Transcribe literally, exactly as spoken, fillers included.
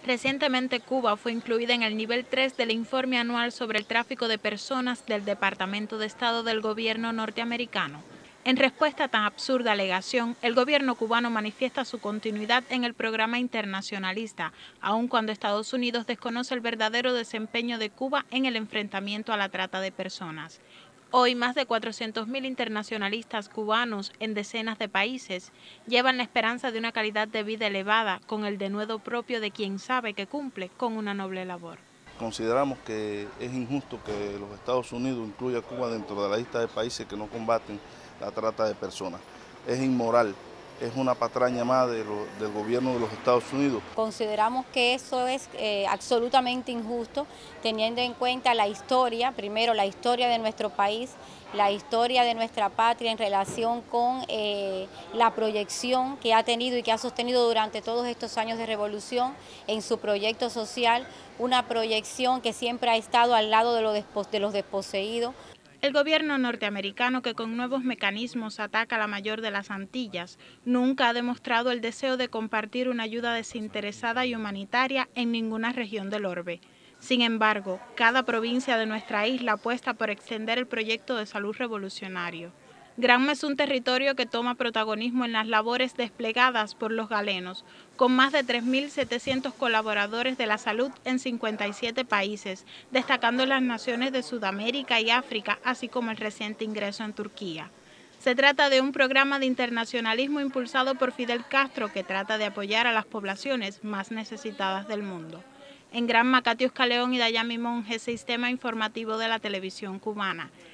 Recientemente Cuba fue incluida en el nivel tres del informe anual sobre el tráfico de personas del Departamento de Estado del gobierno norteamericano. En respuesta a tan absurda alegación, el gobierno cubano manifiesta su continuidad en el programa internacionalista, aun cuando Estados Unidos desconoce el verdadero desempeño de Cuba en el enfrentamiento a la trata de personas. Hoy, más de cuatrocientos mil internacionalistas cubanos en decenas de países llevan la esperanza de una calidad de vida elevada con el denuedo propio de quien sabe que cumple con una noble labor. Consideramos que es injusto que los Estados Unidos incluya a Cuba dentro de la lista de países que no combaten la trata de personas. Es inmoral. Es una patraña más de lo, del gobierno de los Estados Unidos. Consideramos que eso es eh, absolutamente injusto, teniendo en cuenta la historia, primero la historia de nuestro país, la historia de nuestra patria en relación con eh, la proyección que ha tenido y que ha sostenido durante todos estos años de revolución en su proyecto social, una proyección que siempre ha estado al lado de los, despo de los desposeídos. El gobierno norteamericano, que con nuevos mecanismos ataca a la mayor de las Antillas, nunca ha demostrado el deseo de compartir una ayuda desinteresada y humanitaria en ninguna región del orbe. Sin embargo, cada provincia de nuestra isla apuesta por extender el proyecto de salud revolucionario. Granma es un territorio que toma protagonismo en las labores desplegadas por los galenos, con más de tres mil setecientos colaboradores de la salud en cincuenta y siete países, destacando las naciones de Sudamérica y África, así como el reciente ingreso en Turquía. Se trata de un programa de internacionalismo impulsado por Fidel Castro que trata de apoyar a las poblaciones más necesitadas del mundo. En Granma, Katiuska León y Dayami Monge, Sistema Informativo de la Televisión Cubana.